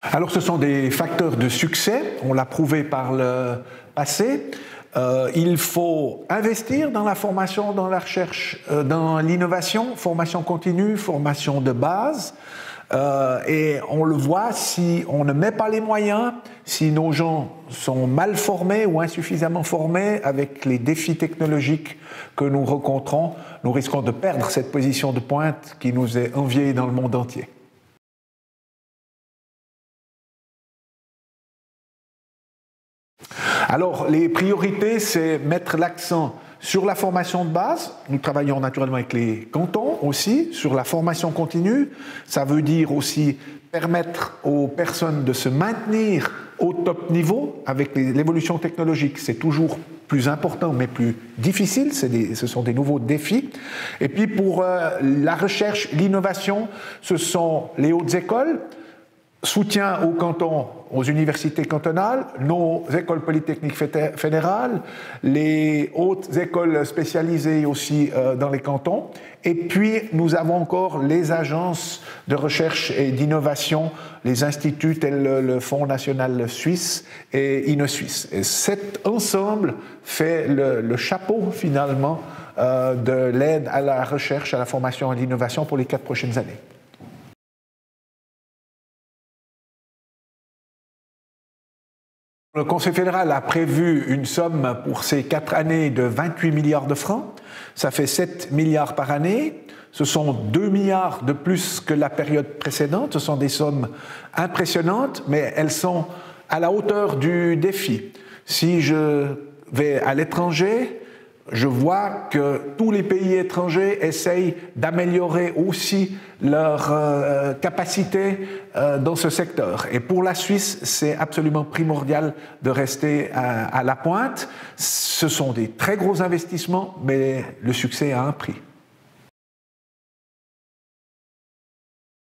Alors ce sont des facteurs de succès, on l'a prouvé par le passé. Il faut investir dans la formation, dans la recherche, dans l'innovation, formation continue, formation de base. Et on le voit, si on ne met pas les moyens, si nos gens sont mal formés ou insuffisamment formés avec les défis technologiques que nous rencontrons, nous risquons de perdre cette position de pointe qui nous est enviée dans le monde entier. Alors, les priorités, c'est mettre l'accent sur la formation de base. Nous travaillons naturellement avec les cantons aussi, sur la formation continue. Ça veut dire aussi permettre aux personnes de se maintenir au top niveau avec l'évolution technologique. C'est toujours plus important, mais plus difficile. Ce sont des nouveaux défis. Et puis, pour la recherche, l'innovation, ce sont les hautes écoles. Soutien aux cantons, aux universités cantonales, nos écoles polytechniques fédérales, les hautes écoles spécialisées aussi dans les cantons. Et puis, nous avons encore les agences de recherche et d'innovation, les instituts tels le Fonds national suisse et InnoSuisse. Et cet ensemble fait le chapeau, finalement, de l'aide à la recherche, à la formation et à l'innovation pour les 4 prochaines années. Le Conseil fédéral a prévu une somme pour ces 4 années de 28 milliards de francs. Ça fait 7 milliards par année. Ce sont 2 milliards de plus que la période précédente. Ce sont des sommes impressionnantes, mais elles sont à la hauteur du défi. Si je vais à l'étranger, je vois que tous les pays étrangers essayent d'améliorer aussi leur capacité dans ce secteur. Et pour la Suisse, c'est absolument primordial de rester à la pointe. Ce sont des très gros investissements, mais le succès a un prix.